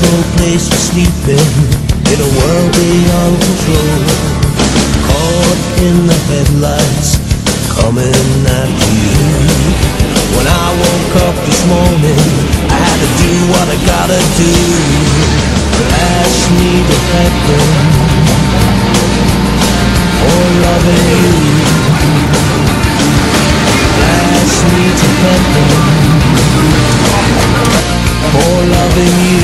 no place for sleeping in a world beyond control. Caught in the headlights, coming after you. When I woke up this morning, I had to do what I gotta do. Ask me to heaven for loving you. Ask me to heaven for loving you.